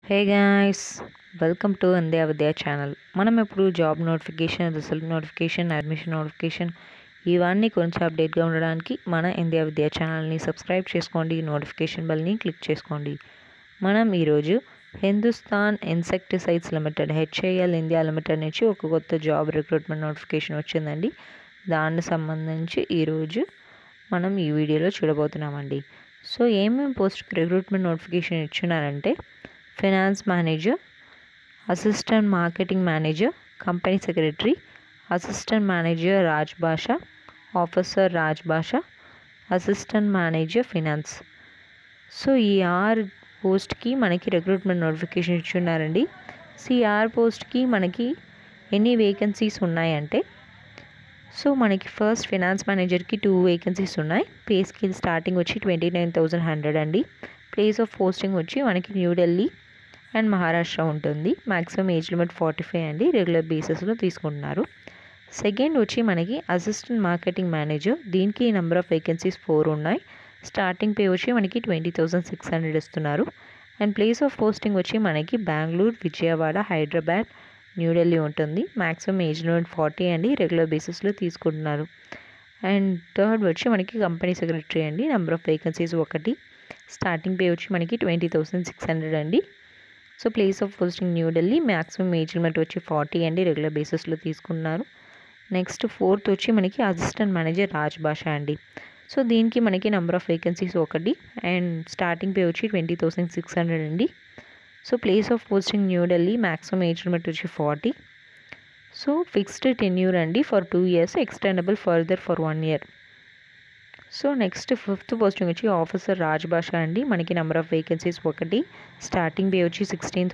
Hey guys, welcome to India Vidya channel. మనం ఇప్పుడు job notification, result notification, admission notification ఇవన్నీ కొంచెం అప్డేట్గా ఉండడానికి మన ఇండియా విద్యా ఛానల్ని సబ్స్క్రైబ్ చేసుకోండి, నోటిఫికేషన్ బెల్ని క్లిక్ చేసుకోండి. మనం ఈరోజు Hindustan insecticides limited HIL India limited నుంచి ఒక కొత్త జాబ్ రిక్రూట్మెంట్ నోటిఫికేషన్ వచ్చిందండి. దానికి సంబంధించి ఈరోజు మనం ఈ వీడియోలో చూడబోతున్నామండి. సో ఏమేమి పోస్ట్కి రిక్రూట్మెంట్ నోటిఫికేషన్ ఇచ్చున్నారంటే finance manager, assistant marketing manager, company secretary, assistant manager Rajbhasha, officer Rajbhasha, assistant manager finance. So ఈ 6 పోస్ట్కి మనకి రిక్రూట్మెంట్ నోటిఫికేషన్ ఇచ్చున్నారండి. ఈ 6 పోస్ట్కి మనకి ఎన్ని వేకెన్సీస్ ఉన్నాయంటే, సో మనకి ఫస్ట్ ఫైనాన్స్ మేనేజర్కి 2 వేకెన్సీస్ ఉన్నాయి. పే స్కేల్ స్టార్టింగ్ వచ్చి 29,100 అండి. ప్లేస్ ఆఫ్ పోస్టింగ్ వచ్చి మనకి న్యూఢిల్లీ అండ్ మహారాష్ట్ర ఉంటుంది. మ్యాక్సిమం ఏజ్ లిమిట్ 45 అండి. రెగ్యులర్ బేసిస్లో తీసుకుంటున్నారు. సెకండ్ వచ్చి మనకి అసిస్టెంట్ మార్కెటింగ్ మేనేజర్. దీనికి నెంబర్ ఆఫ్ వేకెన్సీస్ 4 ఉన్నాయి. స్టార్టింగ్ పే వచ్చి మనకి 20,600 ఇస్తున్నారు. అండ్ ప్లేస్ ఆఫ్ పోస్టింగ్ వచ్చి మనకి బెంగళూరు, విజయవాడ, హైదరాబాద్, న్యూఢిల్లీ ఉంటుంది. మ్యాక్సిమం ఏజ్ లిమిట్ 40 అండి. రెగ్యులర్ బేసిస్లో తీసుకుంటున్నారు. అండ్ థర్డ్ వచ్చి మనకి కంపెనీ సెక్రటరీ అండి. Number of vacancies 1. Starting pay వచ్చి మనకి 20,600 అండి. So place of posting New Delhi, maximum age limit వచ్చి 40 అండి. రెగ్యులర్ బేసిస్లో తీసుకున్నారు. నెక్స్ట్ ఫోర్త్ వచ్చి మనకి అసిస్టెంట్ మేనేజర్ రాజ్భాష అండి. సో దీనికి మనకి number of vacancies 1 and starting pay వచ్చి 20,600 అండి. So place of posting New Delhi, maximum age limit వచ్చి 40. సో ఫిక్స్డ్ టెన్యూర్ అండి for 2 years, extendable further for 1 year. So next fifth posting వచ్చి ఆఫీసర్ రాజ్భాష అండి. మనకి number of vacancies 1. Starting pay వచ్చి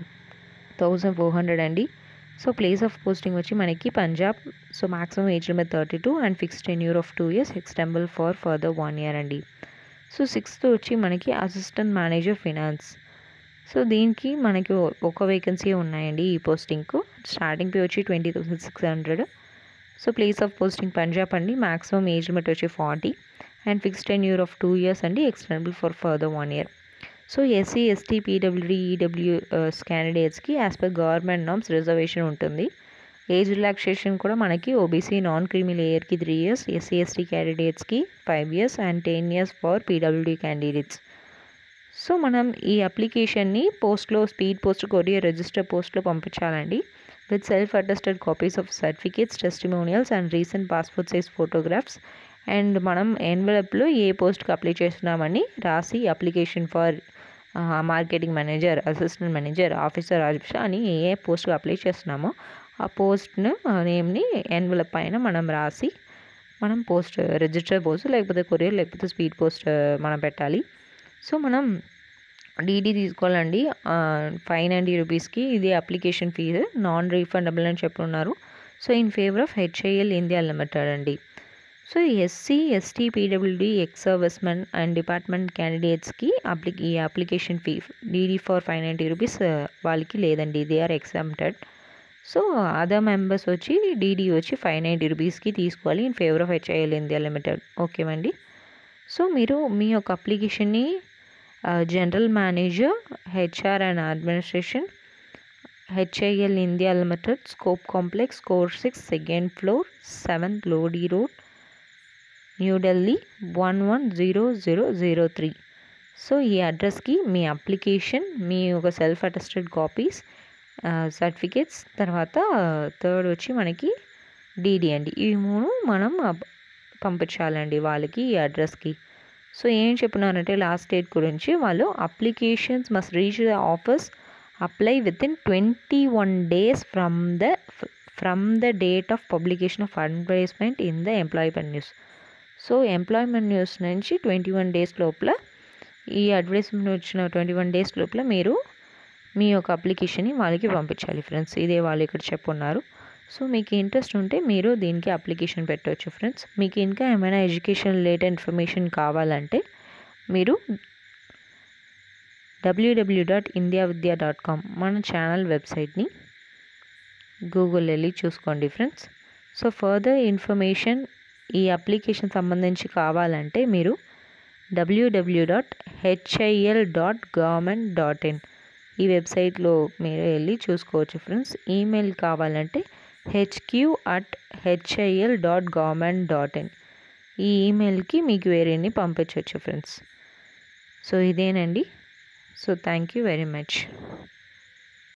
16,400 అండి. So place of posting వచ్చి మనకి Punjab. So maximum age limit 32 and fixed tenure of 2 years, extendable for further 1 year అండి. So sixth వచ్చి మనకి అసిస్టెంట్ మేనేజర్ ఫినాన్స్. సో దీనికి మనకి ఒక వేకెన్సీ ఉన్నాయండి ఈ పోస్టింగ్కు. స్టార్టింగ్ పే వచ్చి 20,600. So place of posting Punjab అండి. మ్యాక్సిమం ఏజ్ లిమిట్ వచ్చి 40 and fixed tenure of 2 years అండి, extendable for further 1 year. So SC, ST, PWD, EWS క్యాండిడేట్స్కి as per government norms reservation ఉంటుంది. ఏజ్ రిలాక్సేషన్ కూడా మనకి OBC నాన్ క్రీమీ లేయర్కి 3 years, SC, ST క్యాండిడేట్స్కి 5 years and 10 years for PWD candidates. So మనం ఈ అప్లికేషన్ని పోస్ట్లో, స్పీడ్ పోస్ట్, కొరియర్, రిజిస్టర్ పోస్ట్లో పంపించాలండి. With self attested copies of certificates, testimonials and recent passport size photographs. And మనం ఎన్వలప్లో ఏ పోస్ట్కి అప్లై చేస్తున్నామని రాసి application for marketing manager, assistant manager, officer Rajbhasha అని ఏ పోస్ట్కి అప్లై చేస్తున్నామో ఆ పోస్ట్ను నేమ్ని ఎన్వలప్ పైన మనం రాసి మనం పోస్ట్, రిజిస్టర్ పోస్ట్ లేకపోతే కొరియర్ లేకపోతే స్పీడ్ పోస్ట్ మనం పెట్టాలి. సో మనం DD తీసుకోవాలండి 590 రూపీస్కి. ఇది అప్లికేషన్ ఫీజు, నాన్ రీఫండబుల్ అని చెప్పున్నారు. So in favour of HIL India limited అండి. So SC, ST, PWD, ex service men and department క్యాండిడేట్స్కి ఈ application fee DD for 590 rupees వాళ్ళకి లేదండి, they are exempted. So other members వచ్చి DD వచ్చి 590 రూపీస్కి తీసుకోవాలి ఇన్ ఫేవర్ ఆఫ్ HIL ఇండియా లిమిటెడ్. ఓకే అండి. సో మీరు మీ యొక్క అప్లికేషన్ని general manager, HR and administration, HIL India limited, scope complex, core 6, 2nd floor, 7th Lodi road, New Delhi 110003. So ఈ అడ్రస్కి మీ అప్లికేషన్, మీ ఒక సెల్ఫ్ అటెస్టెడ్ కాపీస్, సర్టిఫికేట్స్, తర్వాత థర్డ్ వచ్చి మనకి DD అండి. ఈ 3 మనం పంపించాలండి వాళ్ళకి ఈ అడ్రస్కి. సో ఏం చెప్తున్నారంటే లాస్ట్ డేట్ గురించి, వాళ్ళు applications must reach the office apply within 21 days from the date of publication of advertisement in the employment news. So employment news నుంచి 21 days లోపల, ఈ అడ్వర్టైజ్మెంట్ వచ్చిన 21 days లోపల మీరు మీ యొక్క అప్లికేషన్ని వాళ్ళకి పంపించాలి ఫ్రెండ్స్. ఇదే వాళ్ళు ఇక్కడ చెప్పున్నారు. సో మీకు ఇంట్రెస్ట్ ఉంటే మీరు దీనికి అప్లికేషన్ పెట్టవచ్చు ఫ్రెండ్స్. మీకు ఇంకా ఏమైనా ఎడ్యుకేషన్ రిలేటెడ్ ఇన్ఫర్మేషన్ కావాలంటే మీరు www.indiavidya.com మన ఛానల్ వెబ్సైట్ని గూగుల్ వెళ్ళి చూసుకోండి ఫ్రెండ్స్. సో ఫర్దర్ ఇన్ఫర్మేషన్ ఈ అప్లికేషన్ సంబంధించి కావాలంటే మీరు www.hil.government.in ఈ వెబ్సైట్లో మీరు వెళ్ళి చూసుకోవచ్చు ఫ్రెండ్స్. ఈమెయిల్ కావాలంటే hq@hil.government.in ఈ ఈమెయిల్కి మీకు వేరేని పంపించవచ్చు ఫ్రెండ్స్. సో ఇదేనండి. So thank you very much.